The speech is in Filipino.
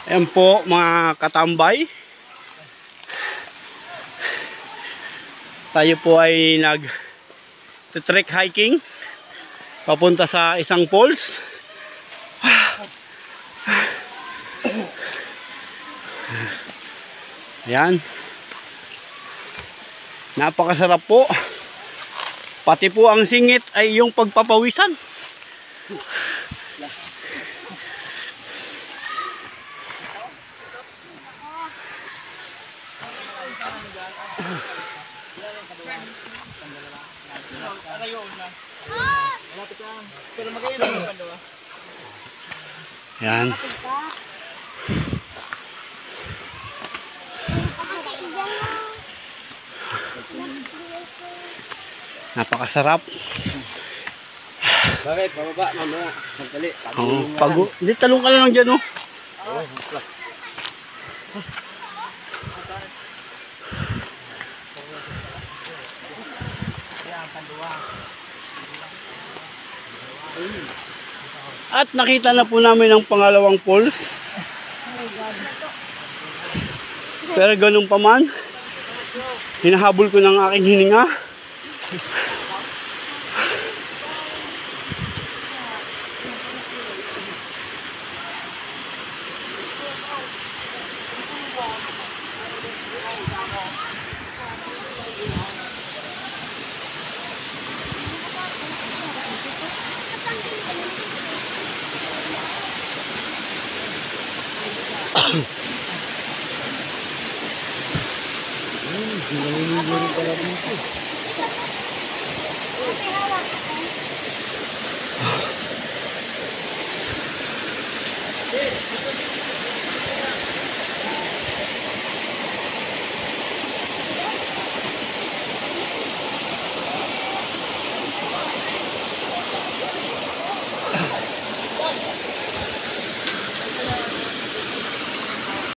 Ayan po mga katambay. Tayo po ay nag-trek hiking papunta sa isang falls. Ayan. Napakasarap po. Pati po ang singit ay yung pagpapawisan. Yan. Napakasarap. Bakit? Bababa, mamaya. Magdali. Hindi, talong ka lang dyan, oh. At nakita na po namin ang pangalawang falls. Pero ganun pa man, hinahabol ko ng aking hininga.